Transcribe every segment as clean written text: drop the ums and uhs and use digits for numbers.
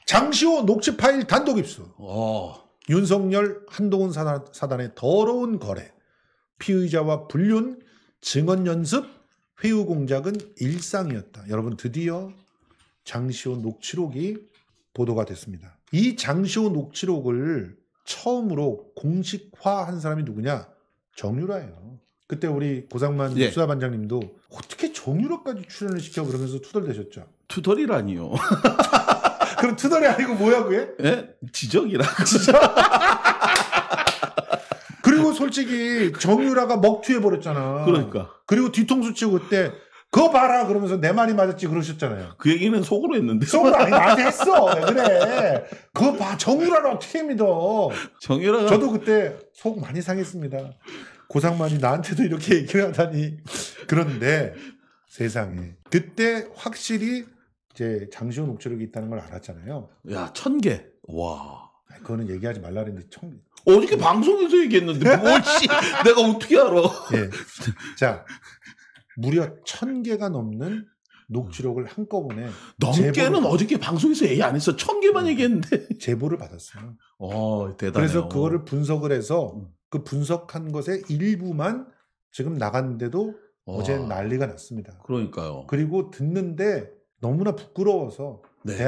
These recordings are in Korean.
장시호 녹취 파일 단독 입수. 윤석열 한동훈 사단의 더러운 거래, 피의자와 불륜, 증언 연습, 회유 공작은 일상이었다. 여러분 드디어 장시호 녹취록이 보도가 됐습니다. 이 장시호 녹취록을 처음으로 공식화한 사람이 누구냐? 정유라예요. 그때 우리 고상만 수사반장님도 어떻게 정유라까지 출연을 시켜 그러면서 투덜대셨죠. 투덜이라니요. 그럼 투덜이 아니고 뭐야 그게? 예? 지적이라고. 그리고 솔직히 정유라가 먹튀해버렸잖아. 그러니까. 그리고 뒤통수 치고 그때 그거 봐라 그러면서 내 말이 맞았지 그러셨잖아요. 그 얘기는 속으로 했는데. 속으로 아니 나한테 했어. 왜 그래. 그거 봐. 정유라를 어떻게 믿어. 정유라가. 저도 그때 속 많이 상했습니다. 고상만이 나한테도 이렇게 얘기를 하다니. 그런데 세상에. 그때 확실히 이제 장시호 녹취록이 있다는 걸 알았잖아요. 야, 1000개. 와. 그거는 얘기하지 말라 그랬는데 어저께 방송에서 얘기했는데 뭘 내가 어떻게 알아. 예. 자, 무려 1000개가 넘는 녹취록을 한꺼번에 넘게는 어저께 방송에서 얘기 안 했어. 1000개만 얘기했는데 제보를 받았어요. 대단해요. 그래서 그거를 분석을 해서 그 분석한 것의 일부만 지금 나갔는데도 어제 난리가 났습니다. 그러니까요. 그리고 듣는데 너무나 부끄러워서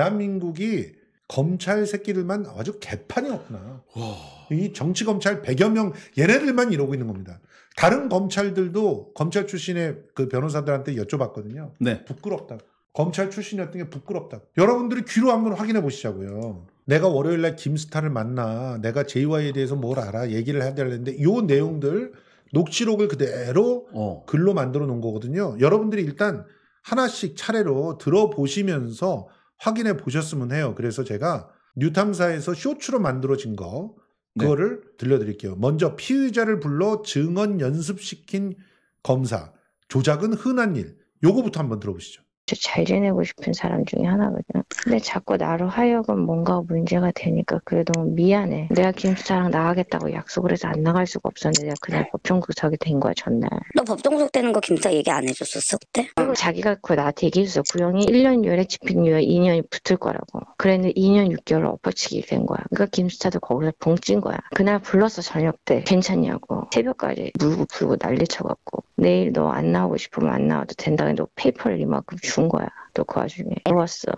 대한민국이 검찰 새끼들만 아주 개판이 없구나. 이 정치검찰 100여 명 얘네들만 이러고 있는 겁니다. 다른 검찰들도 검찰 출신의 그 변호사들한테 여쭤봤거든요. 네. 부끄럽다. 검찰 출신이었던 게 부끄럽다. 여러분들이 귀로 한번 확인해 보시자고요. 내가 월요일날 김스타를 만나 내가 JY에 대해서 뭘 알아 얘기를 해야 되는데 이 내용들 녹취록을 그대로 글로 만들어 놓은 거거든요. 여러분들이 일단 하나씩 차례로 들어보시면서 확인해 보셨으면 해요. 그래서 제가 뉴탐사에서 쇼츠로 만들어진 거 그거를 들려드릴게요. 먼저 피의자를 불러 증언 연습시킨 검사. 조작은 흔한 일. 요거부터 한번 들어보시죠. 잘 지내고 싶은 사람 중에 하나거든. 근데 자꾸 나로 하여금 뭔가 문제가 되니까 그래도 미안해. 내가 김수사랑 나가겠다고 약속을 해서 안 나갈 수가 없었는데 내가 그날 법정구속이 된 거야 전날. 너 법정구속 되는 거 김수사 얘기 안 해줬었어 그때? 그리고 자기가 그거 나한테 얘기했어. 구형이 1년 6개월에 집행유예 2년이 붙을 거라고. 그랬는데 2년 6개월 엎어치기 된 거야. 그러니까 김수사도 거기서 벙찐 거야. 그날 불렀어 저녁 때. 괜찮냐고. 새벽까지 물고 풀고 난리 쳐갖고. 내일 너 안 나오고 싶으면 안 나와도 된다. 근데 너 페이퍼를 이만큼 준 거야. 또 그 와중에 물었어.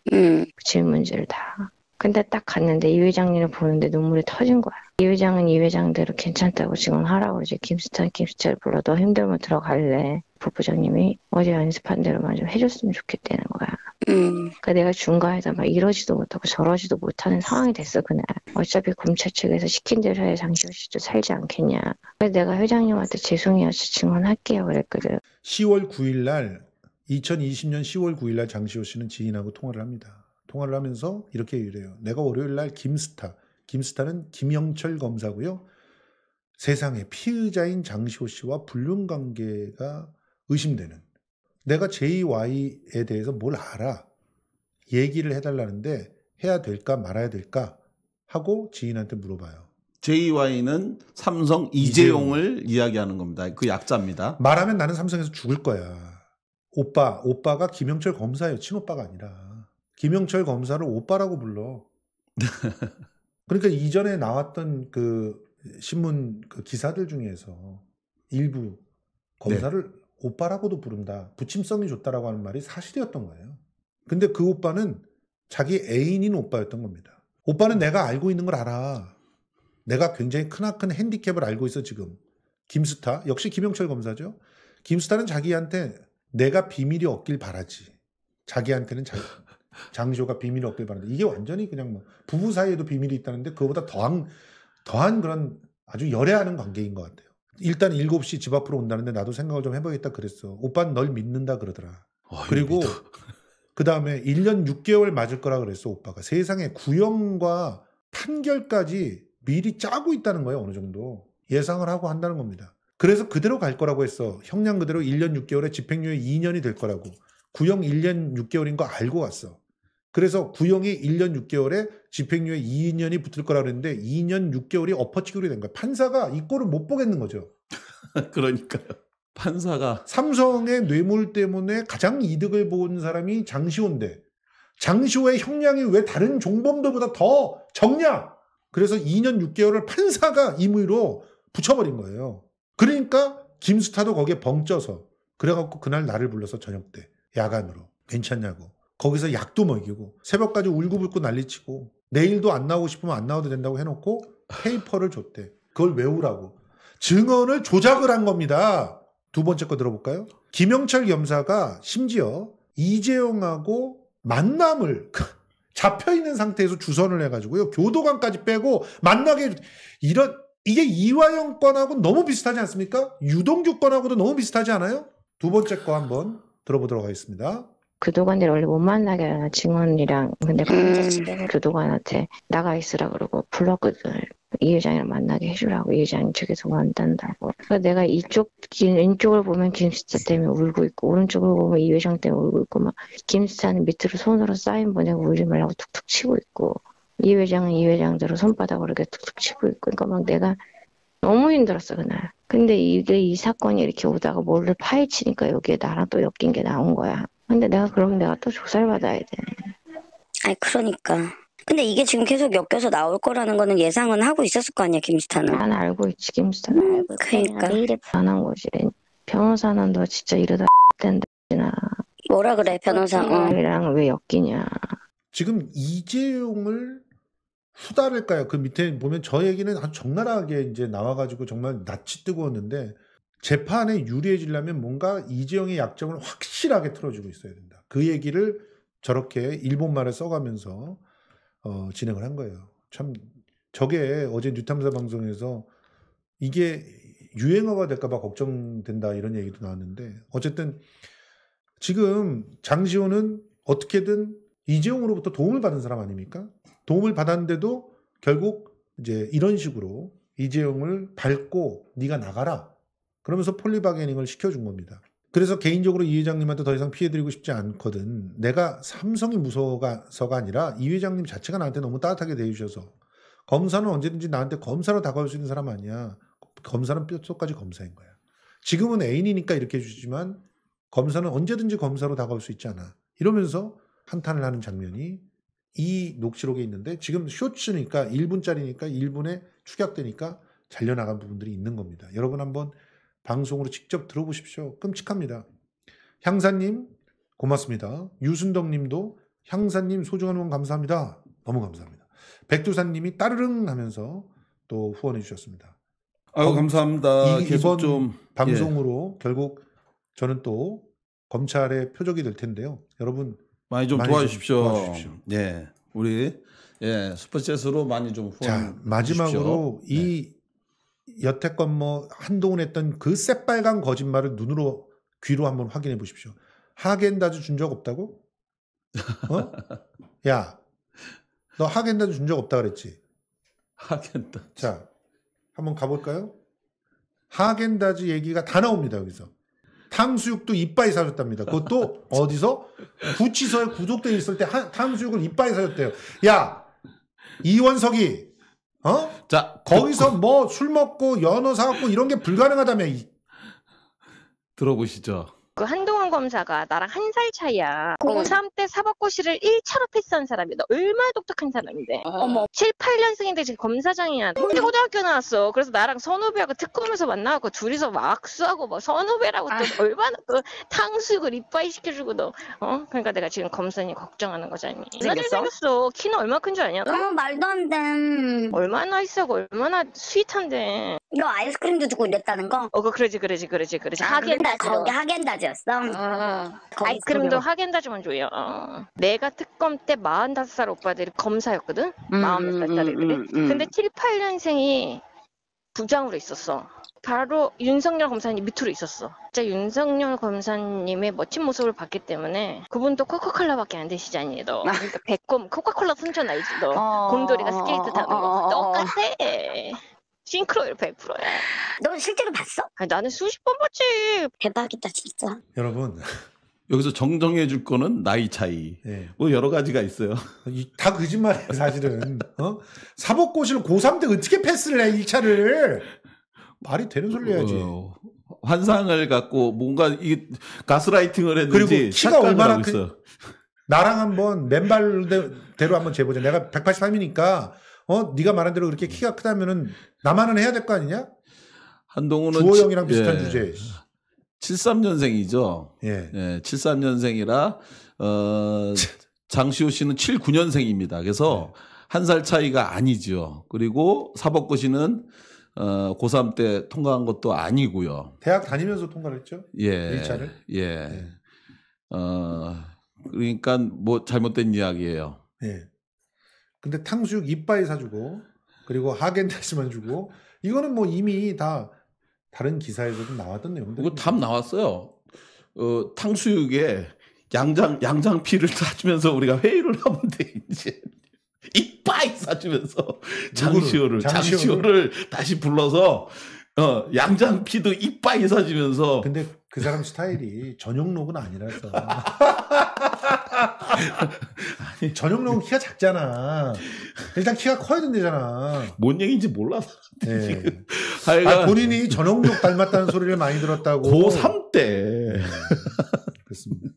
질문지를 다. 근데 딱 갔는데 이 회장님을 보는데 눈물이 터진 거야. 이 회장은 이 회장대로 괜찮다고 지금 하라고 이제 김수차를 불러. 너 힘들면 들어갈래. 부부장님이 어제 연습한 대로만 좀 해줬으면 좋겠다는 거야. 그러니까 내가 중간에서 막 이러지도 못하고 저러지도 못하는 상황이 됐어 그날. 어차피 검찰 측에서 시킨 대로 해야 장시호 씨도 살지 않겠냐. 그래서 내가 회장님한테 죄송해요. 증언할게요 그랬거든. 10월 9일 날 2020년 10월 9일 날 장시호 씨는 지인하고 통화를 합니다. 통화를 하면서 이렇게 얘기를 해요. 내가 월요일 날 김스타는 김영철 검사고요. 세상에 피의자인 장시호 씨와 불륜 관계가 의심되는. 내가 JY에 대해서 뭘 알아. 얘기를 해달라는데 해야 될까 말아야 될까 하고 지인한테 물어봐요. JY는 삼성 이재용을 이야기하는 겁니다. 그 약자입니다. 말하면 나는 삼성에서 죽을 거야. 오빠가 김영철 검사예요. 친오빠가 아니라. 김영철 검사를 오빠라고 불러. 그러니까 이전에 나왔던 그 신문 그 기사들 중에서 일부 검사를 오빠라고도 부른다. 부침성이 좋다라고 하는 말이 사실이었던 거예요. 근데 그 오빠는 자기 애인인 오빠였던 겁니다. 오빠는 내가 알고 있는 걸 알아. 내가 굉장히 크나큰 핸디캡을 알고 있어 지금. 김스타 역시 김영철 검사죠. 김스타는 자기한테 내가 비밀이 없길 바라지. 자기한테는 장시호가 비밀이 없길 바란다. 이게 완전히 그냥 뭐 부부 사이에도 비밀이 있다는데 그거보다 더한 그런 아주 열애하는 관계인 것 같아요. 일단 7시 집 앞으로 온다는데 나도 생각을 좀 해보겠다 그랬어. 오빠는 널 믿는다 그러더라. 그리고 그 다음에 1년 6개월 맞을 거라 그랬어 오빠가. 세상에 구형과 판결까지 미리 짜고 있다는 거예요. 어느 정도 예상을 하고 한다는 겁니다. 그래서 그대로 갈 거라고 했어. 형량 그대로 1년 6개월에 집행유예 2년이 될 거라고. 구형 1년 6개월인 거 알고 갔어. 그래서 구형이 1년 6개월에 집행유예 2년이 붙을 거라 그랬는데 2년 6개월이 엎어치기로 된 거야. 판사가 이 꼴을 못 보겠는 거죠. 그러니까요. 판사가 삼성의 뇌물 때문에 가장 이득을 본 사람이 장시호인데 장시호의 형량이 왜 다른 종범들보다 더 적냐? 그래서 2년 6개월을 판사가 임의로 붙여버린 거예요. 그러니까 김수타도 거기에 벙쪄서 그래갖고 그날 나를 불러서 저녁 때 야간으로 괜찮냐고 거기서 약도 먹이고 새벽까지 울고불고 난리치고 내일도 안 나오고 싶으면 안 나와도 된다고 해놓고 페이퍼를 줬대. 그걸 외우라고. 증언을 조작을 한 겁니다. 두 번째 거 들어볼까요? 김영철 검사가 심지어 이재용하고 만남을 잡혀있는 상태에서 주선을 해가지고요. 교도관까지 빼고 만나게 이게 이화영 건하고 너무 비슷하지 않습니까? 유동규 건하고도 너무 비슷하지 않아요? 두 번째 거 한번 들어보도록 하겠습니다. 교도관들이 원래 못 만나게 하잖아, 증언이랑. 근데 교도관한테 나가 있으라 그러고 불렀거든. 이 회장이랑 만나게 해주라고. 이 회장이 저기서 뭐 한다고. 그래서 내가 왼쪽을 보면 김수차 때문에 울고 있고, 오른쪽을 보면 이 회장 때문에 울고 있고, 막 김수차는 밑으로 손으로 사인 보내고 울지 말라고 툭툭 치고 있고, 이 회장은 이 회장대로 손바닥으로 이렇게 툭툭 치고 있고, 그러니까 막 내가 너무 힘들었어, 그날. 근데 이 사건이 이렇게 오다가 뭐를 파헤치니까 여기에 나랑 또 엮인 게 나온 거야. 근데 그러면 내가 또 조사를 받아야 돼. 아니, 그러니까. 근데 이게 지금 계속 엮여서 나올 거라는 거는 예상은 하고 있었을 거 아니야, 김수타는. 난 알고 있지, 김수타는 알고 있지. 그러니까. 이래 안 거지. 변호사는 너 진짜 이러다 된다. 뭐라 그래, 변호사. 이랑 왜 엮이냐. 지금 이재용을 후달을까요? 그 밑에 보면 저 얘기는 아주 적나라하게 이제 나와가지고 정말 낯이 뜨거웠는데 재판에 유리해지려면 뭔가 이재용의 약점을 확실하게 틀어주고 있어야 된다. 그 얘기를 저렇게 일본말을 써가면서 진행을 한 거예요. 참 저게 어제 뉴탐사 방송에서 이게 유행어가 될까봐 걱정된다 이런 얘기도 나왔는데 어쨌든 지금 장시호는 어떻게든 이재용으로부터 도움을 받은 사람 아닙니까? 도움을 받았는데도 결국 이제 이런 식으로 이재용을 밟고 네가 나가라. 그러면서 폴리바게닝을 시켜준 겁니다. 그래서 개인적으로 이 회장님한테 더 이상 피해드리고 싶지 않거든. 내가 삼성이 무서워서가 아니라 이 회장님 자체가 나한테 너무 따뜻하게 대해주셔서 검사는 언제든지 나한테 검사로 다가올 수 있는 사람 아니야. 검사는 뼛속까지 검사인 거야. 지금은 애인이니까 이렇게 해주지만 검사는 언제든지 검사로 다가올 수 있잖아. 이러면서 한탄을 하는 장면이 이 녹취록에 있는데 지금 쇼츠니까 1분짜리니까 1분에 축약되니까 잘려나간 부분들이 있는 겁니다. 여러분 한번 방송으로 직접 들어보십시오. 끔찍합니다. 향사님 고맙습니다. 유순덕님도 향사님 소중한 후원 감사합니다. 너무 감사합니다. 백두산님이 따르릉 하면서 또 후원해 주셨습니다. 아유 감사합니다. 계속 이번 좀 방송으로 결국 저는 또 검찰의 표적이 될 텐데요. 여러분 많이 좀 많이 도와주십시오. 좀 도와주십시오. 예, 우리 슈퍼챗으로 많이 좀 후원. 자 마지막으로 주십시오. 이 여태껏 뭐 한동훈 했던 그 새빨간 거짓말을 눈으로 귀로 한번 확인해 보십시오. 하겐다즈 준 적 없다고? 어? 야, 너 하겐다즈 준 적 없다 그랬지? 하겐다즈. 자, 한번 가볼까요? 하겐다즈 얘기가 다 나옵니다 여기서. 탕수육도 이빠이 사줬답니다. 그것도 어디서? 구치소에 구속돼 있을 때 탕수육을 이빠이 사줬대요. 야, 이원석이 자, 거기서 뭐 술 먹고 연어 사갖고 이런 게 불가능하다며. 들어보시죠. 그 한동훈 검사가 나랑 1살 차이야. 고3 때 사법고시를 1차로 패스한 사람이야. 너 얼마나 똑똑한 사람인데. 어머. 7, 8년생인데 지금 검사장이야. 근데 고등학교 나왔어. 그래서 나랑 선후배하고 특검에서 만나고 둘이서 왁수하고 뭐 선후배라고 또 얼마나 또 탕수육을 이빠이 시켜주고 너. 그러니까 내가 지금 검사님 걱정하는 거잖니. 생겼어. 키는 얼마 큰 줄 아냐? 말도 안 돼. 얼마나 나이스하고 얼마나 스윗한데. 너 아이스크림도 주고 이랬다는 거? 그러지. 하겐다즈. 거기 하겐다즈였어? 아이스크림도 하겐다즈만 줘요. 내가 특검 때 45살 오빠들이 검사였거든? 40몇 살짜리들이. 근데 7, 8년생이 부장으로 있었어. 바로 윤석열 검사님 밑으로 있었어. 진짜 윤석열 검사님의 멋진 모습을 봤기 때문에 그분도 코카콜라밖에 안 드시잖니 너. 그러니까 배꼽 코카콜라 선전 알지 너. 곰돌이가 스케이트 타는 거. 똑같아. 싱크로율 100%야. 너 실제로 봤어? 아니, 나는 수십 번 봤지. 대박이다 진짜. 여러분 여기서 정정해 줄 거는 나이 차이. 네. 뭐 여러 가지가 있어요. 다 거짓말이에요 사실은. 사법고시를 고3 때 어떻게 패스를 해 1차를. 말이 되는 소리 해야지. 환상을 갖고 뭔가 이 가스라이팅을 했는지 그리고 키가 얼마나 큰 나랑 한번 맨발대로 한번 재보자. 내가 183이니까 네가 말한 대로 그렇게 키가 크다면은 나만은 해야 될 거 아니냐? 한동훈은 주호 형이랑 비슷한 주제. 73년생이죠. 예. 예, 73년생이라 장시호 씨는 79년생입니다. 그래서 한 살 차이가 아니죠. 그리고 사법고 씨는 고3 때 통과한 것도 아니고요. 대학 다니면서 통과를 했죠? 예. 1차를? 예. 그러니까 뭐 잘못된 이야기예요. 예. 근데 탕수육 이빠이 사주고 그리고 하겐다즈만 주고 이거는 뭐 이미 다 다른 기사에서도 나왔던 내용들. 이거 답 나왔어요. 탕수육에 양장피를 사주면서 우리가 회의를 하면 돼 이제. 이빠이 사주면서 장시호를 다시 불러서 양장피도 이빠이 사주면서. 근데 그 사람 스타일이 전용록은 아니라서. 아니, 전용록은 키가 작잖아. 일단 키가 커야 된대잖아. 뭔 얘기인지 몰라서. 네. 본인이 전용록 닮았다는 소리를 많이 들었다고. 고3 때. 네. 그렇습니다.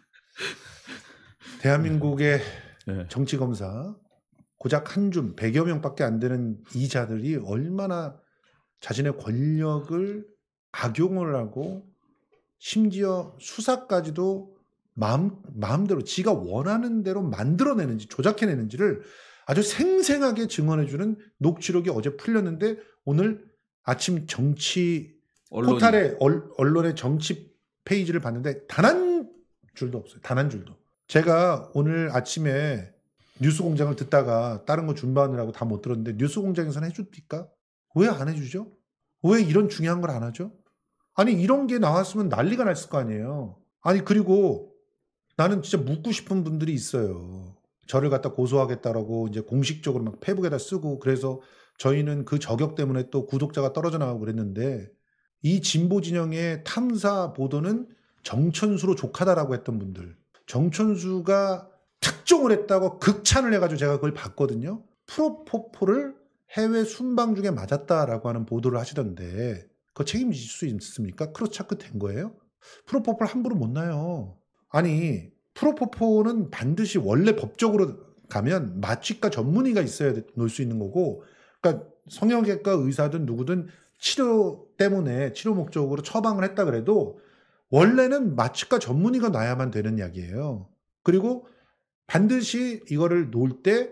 대한민국의 정치검사 고작 한 줌 100여 명밖에 안 되는 이 자들이 얼마나 자신의 권력을 악용을 하고 심지어 수사까지도 마음대로 지가 원하는 대로 만들어내는지 조작해내는지를 아주 생생하게 증언해주는 녹취록이 어제 풀렸는데 오늘 아침 정치 포탈의 언론의 정치 페이지를 봤는데 단 한 줄도 없어요. 단 한 줄도. 제가 오늘 아침에 뉴스공장을 듣다가 다른 거 준비하느라고 다 못 들었는데 뉴스공장에서는 해줍니까? 왜 안 해주죠? 왜 이런 중요한 걸 안 하죠? 아니 이런 게 나왔으면 난리가 났을 거 아니에요. 아니 그리고 나는 진짜 묻고 싶은 분들이 있어요. 저를 갖다 고소하겠다라고 이제 공식적으로 막 페북에다 쓰고 그래서 저희는 그 저격 때문에 또 구독자가 떨어져 나가고 그랬는데 이 진보 진영의 탐사 보도는 정천수로 족하다라고 했던 분들. 정천수가 특종을 했다고 극찬을 해가지고 제가 그걸 봤거든요. 프로포폴을 해외 순방 중에 맞았다라고 하는 보도를 하시던데 그거 책임지실 수 있습니까? 크로스체크 된 거예요? 프로포폴 함부로 못 나요. 아니 프로포폴은 반드시 원래 법적으로 가면 마취과 전문의가 있어야 놓을 수 있는 거고 그러니까 성형외과 의사든 누구든 치료 때문에 치료 목적으로 처방을 했다 그래도 원래는 마취과 전문의가 놔야만 되는 약이에요. 그리고 반드시 이거를 놓을 때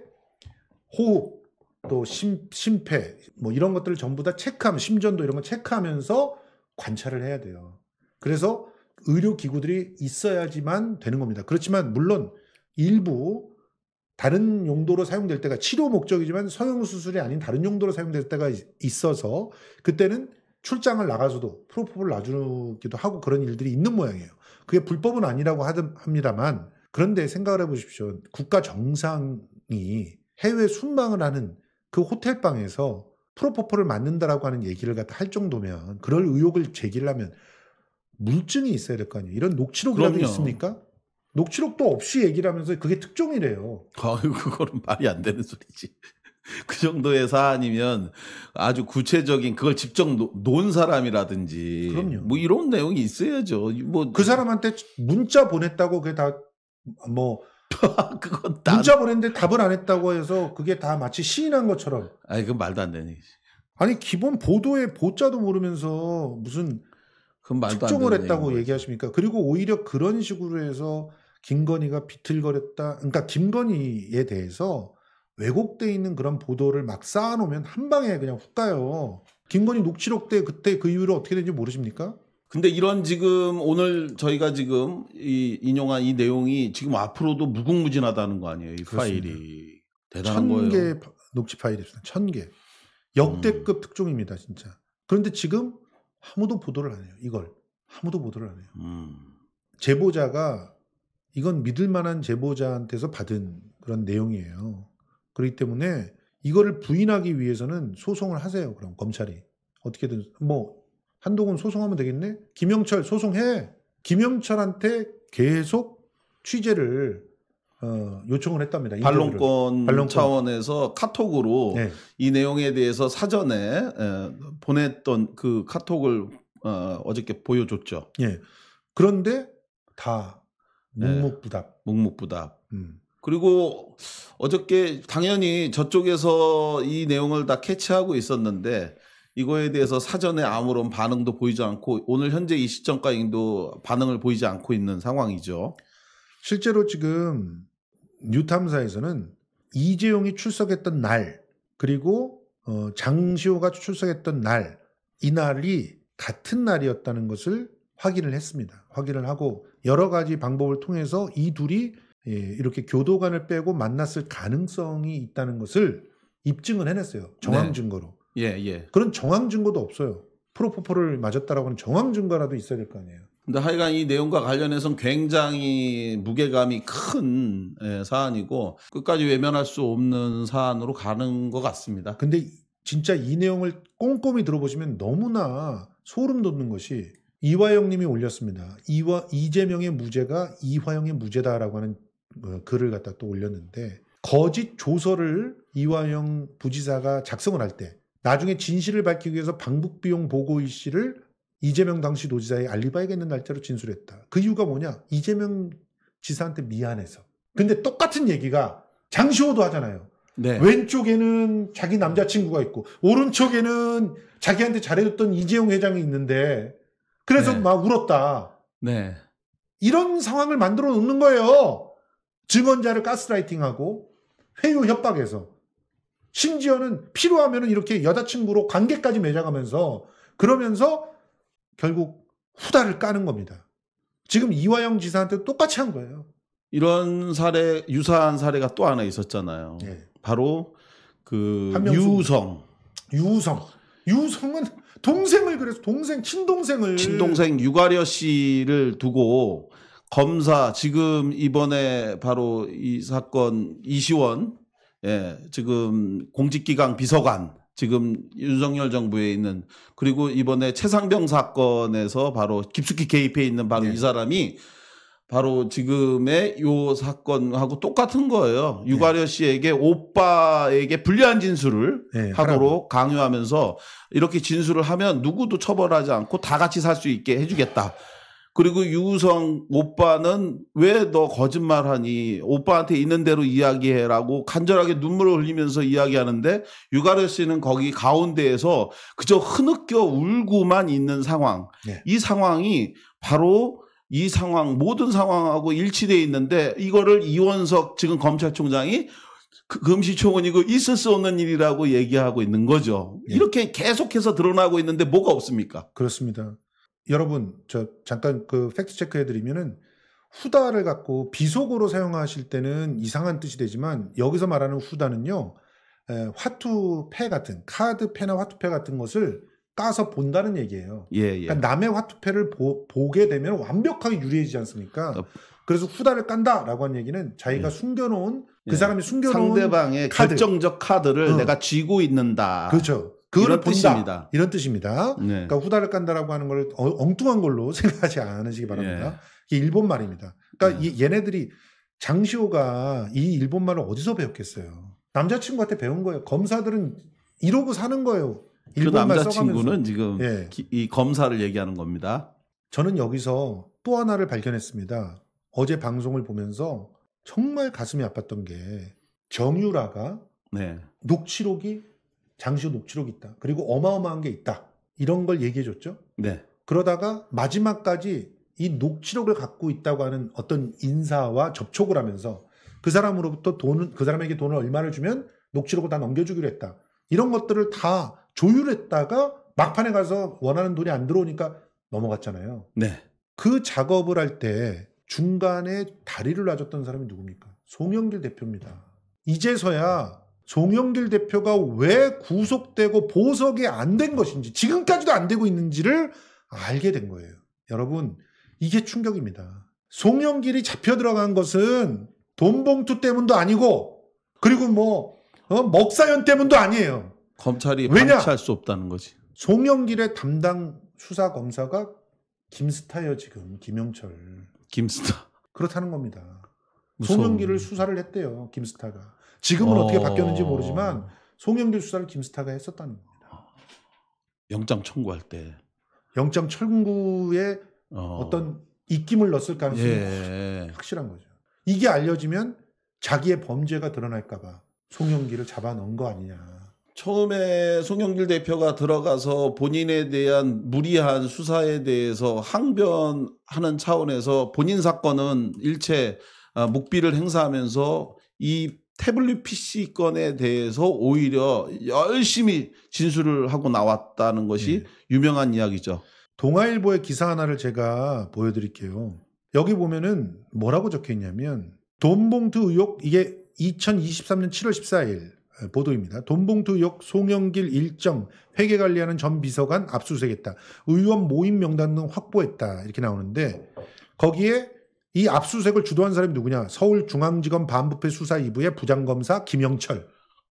호흡 또 심폐 뭐 이런 것들을 전부 다 체크하면 심전도 이런 거 체크하면서 관찰을 해야 돼요. 그래서 의료기구들이 있어야지만 되는 겁니다. 그렇지만 물론 일부 다른 용도로 사용될 때가 치료 목적이지만 성형수술이 아닌 다른 용도로 사용될 때가 있어서 그때는 출장을 나가서도 프로포폴을 놔주기도 하고 그런 일들이 있는 모양이에요. 그게 불법은 아니라고 합니다만 그런데 생각을 해보십시오. 국가 정상이 해외 순방을 하는 그 호텔방에서 프로포폴을 맞는다라고 하는 얘기를 갖다 할 정도면 그럴 의혹을 제기를 하면 물증이 있어야 될 거 아니에요. 이런 녹취록이라도 그럼요. 있습니까? 녹취록도 없이 얘기를 하면서 그게 특종이래요. 아유, 그거는 말이 안 되는 소리지. 그 정도의 사안이면 아주 구체적인 그걸 직접 놓은 사람이라든지 그럼요. 뭐 이런 내용이 있어야죠. 뭐 그 사람한테 문자 보냈다고 그게 다 뭐 그건 문자 보냈는데 답을 안 했다고 해서 그게 다 마치 시인한 것처럼. 아니 그건 말도 안 되는 얘기지. 아니 기본 보도의 보자도 모르면서 무슨 그건 말도 특종을 안 되는 했다고 얘기인 얘기하십니까? 그리고 오히려 그런 식으로 해서 김건희가 비틀거렸다. 그러니까 김건희에 대해서 왜곡돼 있는 그런 보도를 막 쌓아놓으면 한 방에 그냥 훅 가요. 김건희 녹취록 때 그때 그 이후로 어떻게 된지 모르십니까? 근데 이런 지금 오늘 저희가 지금 인용한 이 내용이 지금 앞으로도 무궁무진하다는 거 아니에요? 이 그렇습니다. 파일이 대단한 거예요. 1000개 녹취 파일이 있습니다. 1000개. 역대급 특종입니다, 진짜. 그런데 지금 아무도 보도를 안 해요. 이걸 아무도 보도를 안 해요. 제보자가 이건 믿을 만한 제보자한테서 받은 그런 내용이에요. 그렇기 때문에 이거를 부인하기 위해서는 소송을 하세요. 그럼 검찰이 어떻게든 뭐 한동훈 소송하면 되겠네. 김영철 소송해. 김영철한테 계속 취재를 요청을 했답니다. 반론권 차원에서 카톡으로 네. 이 내용에 대해서 사전에 보냈던 그 카톡을 어저께 보여줬죠. 예. 그런데 다 묵묵부답. 묵묵부답. 그리고 어저께 당연히 저쪽에서 이 내용을 다 캐치하고 있었는데 이거에 대해서 사전에 아무런 반응도 보이지 않고 오늘 현재 이 시점까지도 반응을 보이지 않고 있는 상황이죠. 실제로 지금 뉴탐사에서는 이재용이 출석했던 날 그리고 장시호가 출석했던 날 이날이 같은 날이었다는 것을 확인을 했습니다. 확인을 하고 여러 가지 방법을 통해서 이 둘이 이렇게 교도관을 빼고 만났을 가능성이 있다는 것을 입증을 해냈어요. 정황 네. 증거로. 예. 그런 정황 증거도 없어요. 프로포폴을 맞았다라고 하는 정황 증거라도 있어야 될 거 아니에요. 근데 하여간 이 내용과 관련해서는 굉장히 무게감이 큰 사안이고 끝까지 외면할 수 없는 사안으로 가는 것 같습니다. 근데 진짜 이 내용을 꼼꼼히 들어보시면 너무나 소름 돋는 것이 이화영 님이 올렸습니다. 이재명의 무죄가 이화영의 무죄다라고 하는 글을 갖다 또 올렸는데 거짓 조서를 이화영 부지사가 작성을 할 때 나중에 진실을 밝히기 위해서 방북비용 보고 일시를 이재명 당시 도지사의 알리바이가 있는 날짜로 진술했다. 그 이유가 뭐냐? 이재명 지사한테 미안해서. 근데 똑같은 얘기가 장시호도 하잖아요. 네. 왼쪽에는 자기 남자친구가 있고 오른쪽에는 자기한테 잘해줬던 이재용 회장이 있는데 그래서 네. 막 울었다. 네. 이런 상황을 만들어 놓는 거예요. 증언자를 가스라이팅하고 회유 협박해서. 심지어는 필요하면 이렇게 여자친구로 관계까지 맺어가면서 그러면서 결국 후다를 까는 겁니다. 지금 이화영 지사한테 똑같이 한 거예요. 이런 사례, 유사한 사례가 또 하나 있었잖아요. 네. 바로 그 한명숙. 유성은 동생을 그래서 친동생 유가려 씨를 두고 검사 지금 이번에 바로 이 사건 이시원 지금 공직기강 비서관 지금 윤석열 정부에 있는 그리고 이번에 최상병 사건에서 바로 깊숙이 개입해 있는 바로 이 사람이 바로 지금의 요 사건하고 똑같은 거예요. 유가려 씨에게 오빠에게 불리한 진술을 하도록 강요하면서 이렇게 진술을 하면 누구도 처벌하지 않고 다 같이 살 수 있게 해주겠다. 그리고 유성 오빠는 왜 너 거짓말하니? 오빠한테 있는 대로 이야기해라고 간절하게 눈물을 흘리면서 이야기하는데 유가려 씨는 거기 가운데에서 그저 흐느껴 울고만 있는 상황. 이 상황이 바로 이 상황 모든 상황하고 일치되어 있는데 이거를 이원석 지금 검찰총장이 금시초문이고 있을 수 없는 일이라고 얘기하고 있는 거죠. 이렇게 계속해서 드러나고 있는데 뭐가 없습니까? 그렇습니다. 여러분, 저 잠깐 그 팩트 체크 해드리면은 후다를 갖고 비속어로 사용하실 때는 이상한 뜻이 되지만 여기서 말하는 후다는요, 화투패 같은 카드패나 화투패 같은 것을 까서 본다는 얘기예요. 그러니까 남의 화투패를 보게 되면 완벽하게 유리해지지 않습니까? 그래서 후다를 깐다라고 한 얘기는 자기가 숨겨놓은 그 사람이 숨겨놓은 상대방의 카드. 결정적 카드를 내가 쥐고 있는다. 그렇죠. 그거를 이런 뜻입니다. 이런 뜻입니다. 그러니까 후다를 깐다라고 하는 걸 엉뚱한 걸로 생각하지 않으시기 바랍니다. 이게 일본 말입니다. 그러니까 얘네들이 장시호가 이 일본 말을 어디서 배웠겠어요? 남자친구한테 배운 거예요. 검사들은 이러고 사는 거예요. 그 남자친구는 지금 이 검사를 얘기하는 겁니다. 저는 여기서 또 하나를 발견했습니다. 어제 방송을 보면서 정말 가슴이 아팠던 게 정유라가 녹취록이 장시호 녹취록이 있다. 그리고 어마어마한 게 있다. 이런 걸 얘기해 줬죠. 그러다가 마지막까지 이 녹취록을 갖고 있다고 하는 어떤 인사와 접촉을 하면서 그 사람으로부터 그 사람에게 돈을 얼마를 주면 녹취록을 다 넘겨주기로 했다. 이런 것들을 다 조율했다가 막판에 가서 원하는 돈이 안 들어오니까 넘어갔잖아요. 그 작업을 할 때 중간에 다리를 놔줬던 사람이 누굽니까? 송영길 대표입니다. 이제서야 송영길 대표가 왜 구속되고 보석이 안 된 것인지 지금까지도 안 되고 있는지를 알게 된 거예요. 여러분, 이게 충격입니다. 송영길이 잡혀 들어간 것은 돈봉투 때문도 아니고 그리고 먹사연 때문도 아니에요. 검찰이 방치할 수 없다는 거지. 송영길의 담당 수사 검사가 김스타예요. 지금 김영철. 김스타. 그렇다는 겁니다. 송영길을 수사를 했대요. 김스타가. 지금은 어떻게 바뀌었는지 모르지만 송영길 수사를 김스타가 했었다는 겁니다. 영장 청구할 때. 영장 청구의 어떤 입김을 넣었을 가능성이 예. 확실한 거죠. 이게 알려지면 자기의 범죄가 드러날까 봐 송영길을 잡아넣은 거 아니냐. 처음에 송영길 대표가 들어가서 본인에 대한 무리한 수사에 대해서 항변하는 차원에서 본인 사건은 일체 묵비를 행사하면서 이 태블릿 PC 건에 대해서 오히려 열심히 진술을 하고 나왔다는 것이 유명한 이야기죠. 동아일보의 기사 하나를 제가 보여드릴게요. 여기 보면은 뭐라고 적혀 있냐면 돈봉투 의혹, 이게 2023년 7월 14일 보도입니다. 돈봉투 의혹 송영길 일정 회계 관리하는 전 비서관 압수수색했다. 의원 모임 명단 등 확보했다. 이렇게 나오는데 거기에 이 압수수색을 주도한 사람이 누구냐? 서울중앙지검 반부패 수사 2부의 부장검사 김영철.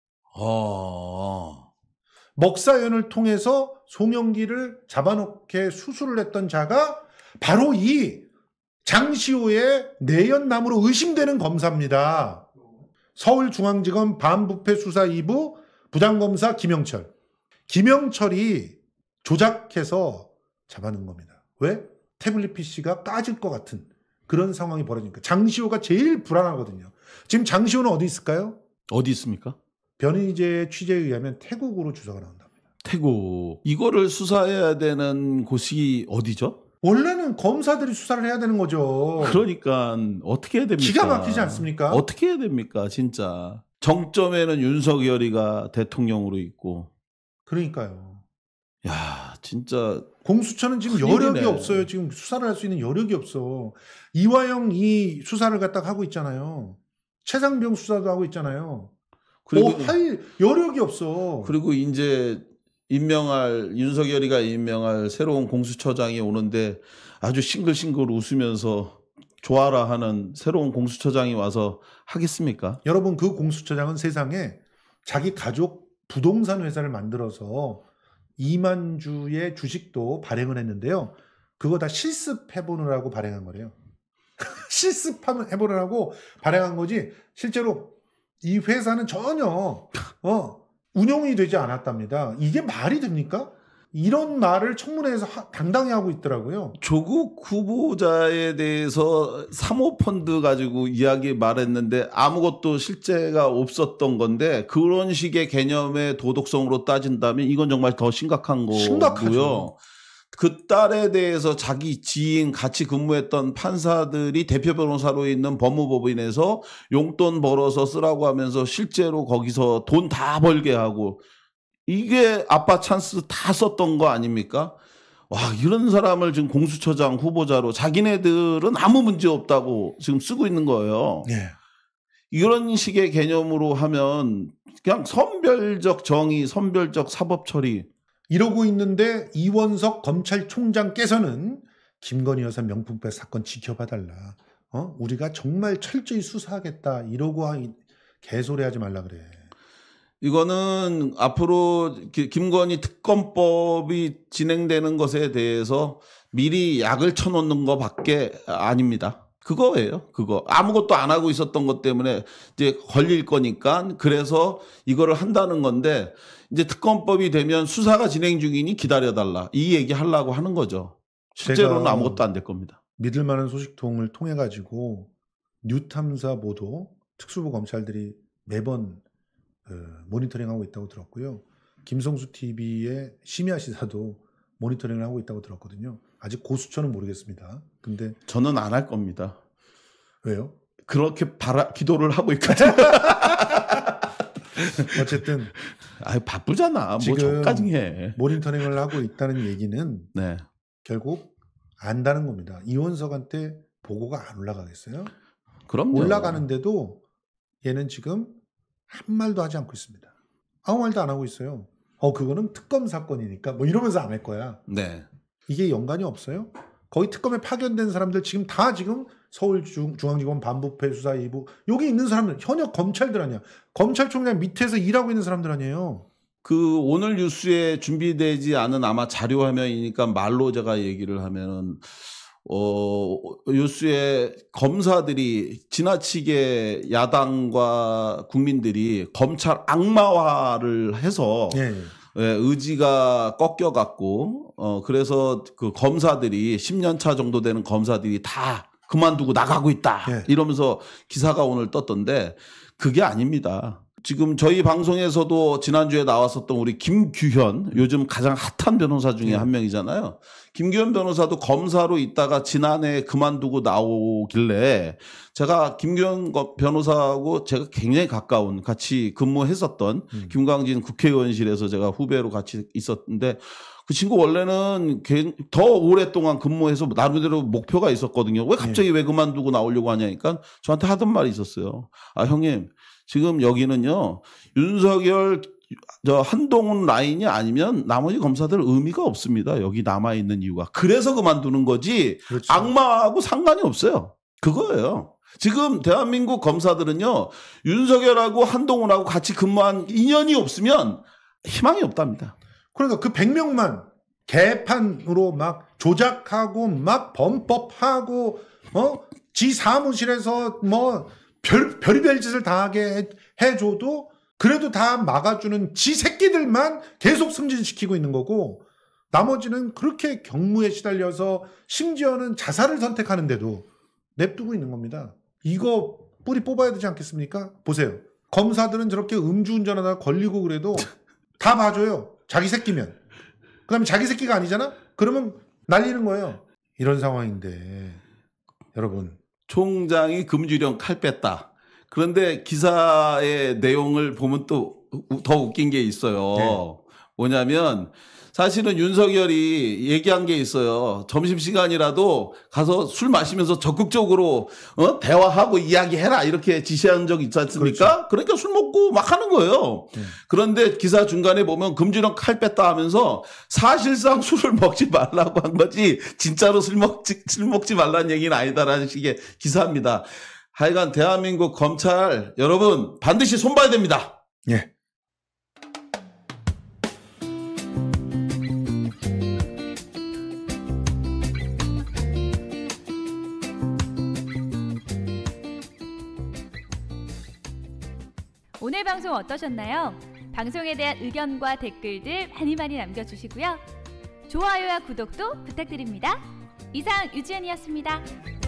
먹사연을 통해서 송영길을 잡아놓게 수술을 했던 자가 바로 이 장시호의 내연남으로 의심되는 검사입니다. 서울중앙지검 반부패 수사 2부 부장검사 김영철. 김영철이 조작해서 잡아놓은 겁니다. 왜? 태블릿 PC가 까질 것 같은 그런 상황이 벌어지니까. 장시호가 제일 불안하거든요. 지금 장시호는 어디 있을까요? 어디 있습니까? 변희재 취재에 의하면 태국으로 주소가 나온답니다. 태국. 이거를 수사해야 되는 곳이 어디죠? 원래는 검사들이 수사를 해야 되는 거죠. 그러니까 어떻게 해야 됩니까? 기가 막히지 않습니까? 어떻게 해야 됩니까? 진짜. 정점에는 윤석열이가 대통령으로 있고. 그러니까요. 야, 진짜 공수처는 지금 큰일이네. 여력이 없어요. 지금 수사를 할 수 있는 여력이 없어. 이화영 이 수사를 갖다가 하고 있잖아요. 최상병 수사도 하고 있잖아요. 그리고 할 여력이 없어. 그리고 이제 윤석열이가 임명할 새로운 공수처장이 오는데 아주 싱글싱글 웃으면서 좋아라 하는 새로운 공수처장이 와서 하겠습니까? 여러분, 그 공수처장은 세상에 자기 가족 부동산 회사를 만들어서 2만 주의 주식도 발행을 했는데요. 그거 다 실습해보느라고 발행한 거래요. 실습해보느라고 발행한 거지 실제로 이 회사는 전혀 운영이 되지 않았답니다. 이게 말이 됩니까? 이런 말을 청문회에서 당당히 하고 있더라고요. 조국 후보자에 대해서 사모펀드 가지고 이야기 말했는데 아무것도 실제가 없었던 건데 그런 식의 개념의 도덕성으로 따진다면 이건 정말 더 심각한 거고요. 심각하죠. 그 딸에 대해서 자기 지인 같이 근무했던 판사들이 대표 변호사로 있는 법무법인에서 용돈 벌어서 쓰라고 하면서 실제로 거기서 돈 다 벌게 하고 이게 아빠 찬스 다 썼던 거 아닙니까? 와, 이런 사람을 지금 공수처장 후보자로 자기네들은 아무 문제 없다고 지금 쓰고 있는 거예요. 예. 이런 식의 개념으로 하면 그냥 선별적 정의, 선별적 사법 처리. 이러고 있는데 이원석 검찰총장께서는 김건희 여사 명품백 사건 지켜봐달라. 우리가 정말 철저히 수사하겠다. 이러고 개소리하지 말라 그래. 이거는 앞으로 김건희 특검법이 진행되는 것에 대해서 미리 약을 쳐놓는 것밖에 아닙니다. 그거예요. 그거 아무것도 안 하고 있었던 것 때문에 이제 걸릴 거니까 그래서 이거를 한다는 건데 이제 특검법이 되면 수사가 진행 중이니 기다려달라 이 얘기 하려고 하는 거죠. 실제로는 아무것도 안 될 겁니다. 믿을 만한 소식통을 통해 가지고 뉴탐사 보도 특수부 검찰들이 매번 모니터링하고 있다고 들었고요. 김성수 TV의 심야 시사도 모니터링을 하고 있다고 들었거든요. 아직 고수처는 모르겠습니다. 근데 저는 안 할 겁니다. 왜요? 그렇게 기도를 하고 있거든요. 어쨌든 바쁘잖아. 뭐 저까지 해. 모니터링을 하고 있다는 얘기는 네. 결국 안다는 겁니다. 이원석한테 보고가 안 올라가겠어요? 그럼요. 올라가는데도 얘는 지금 한 말도 하지 않고 있습니다. 아무 말도 안 하고 있어요. 그거는 특검 사건이니까 뭐 이러면서 안 할 거야. 네. 이게 연관이 없어요? 거기 특검에 파견된 사람들 지금 서울중앙지검 반부패 수사 2부 여기 있는 사람들 현역 검찰들 아니야. 검찰총장 밑에서 일하고 있는 사람들 아니에요. 그 오늘 뉴스에 준비되지 않은 아마 자료 화면이니까 말로 제가 얘기를 하면은 뉴스에 검사들이 지나치게 야당과 국민들이 검찰 악마화를 해서 예, 의지가 꺾여갖고 그래서 그 검사들이 10년 차 정도 되는 검사들이 다 그만두고 나가고 있다. 예. 이러면서 기사가 오늘 떴던데 그게 아닙니다. 지금 저희 방송에서도 지난주에 나왔었던 우리 김규현, 요즘 가장 핫한 변호사 중에 한 명이잖아요. 김규현 변호사도 검사로 있다가 지난해 그만두고 나오길래 제가 김규현 변호사하고 제가 굉장히 가까운 같이 근무했었던 김광진 국회의원실에서 제가 후배로 같이 있었는데 그 친구 원래는 더 오랫동안 근무해서 나름대로 목표가 있었거든요. 왜 갑자기 왜 그만두고 나오려고 하냐니까 저한테 하던 말이 있었어요. 아, 형님. 지금 여기는요, 윤석열, 한동훈 라인이 아니면 나머지 검사들 의미가 없습니다. 여기 남아있는 이유가. 그래서 그만두는 거지, 그렇죠. 악마하고 상관이 없어요. 그거예요. 지금 대한민국 검사들은요, 윤석열하고 한동훈하고 같이 근무한 인연이 없으면 희망이 없답니다. 그러니까 그 100명만 개판으로 막 조작하고 막 범법하고, 지 사무실에서 뭐, 별의별 짓을 다 하게 해줘도 그래도 다 막아주는 지 새끼들만 계속 승진시키고 있는 거고 나머지는 그렇게 경무에 시달려서 심지어는 자살을 선택하는데도 냅두고 있는 겁니다. 이거 뿌리 뽑아야 되지 않겠습니까? 보세요. 검사들은 저렇게 음주운전하다가 걸리고 그래도 다 봐줘요. 자기 새끼면. 그 다음에 자기 새끼가 아니잖아? 그러면 날리는 거예요. 이런 상황인데 여러분 총장이 금주령 칼 뺐다. 그런데 기사의 내용을 보면 또 더 웃긴 게 있어요. 네. 뭐냐면 사실은 윤석열이 얘기한 게 있어요. 점심시간이라도 가서 술 마시면서 적극적으로 대화하고 이야기해라 이렇게 지시한 적 있지 않습니까? 그렇죠. 그러니까 술 먹고 막 하는 거예요. 그런데 기사 중간에 보면 금주령 칼 뺐다 하면서 사실상 술을 먹지 말라고 한 거지 진짜로 술 먹지 말라는 얘기는 아니다라는 식의 기사입니다. 하여간 대한민국 검찰 여러분 반드시 손봐야 됩니다. 예. 오늘 방송 어떠셨나요? 방송에 대한 의견과 댓글들 많이 남겨주시고요. 좋아요와 구독도 부탁드립니다. 이상 유지연이었습니다.